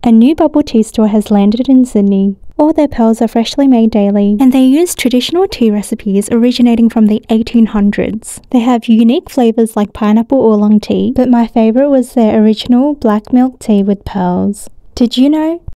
A new bubble tea store has landed in Sydney. All their pearls are freshly made daily, and they use traditional tea recipes originating from the 1800s. They have unique flavours like pineapple oolong tea, but my favourite was their original black milk tea with pearls. Did you know?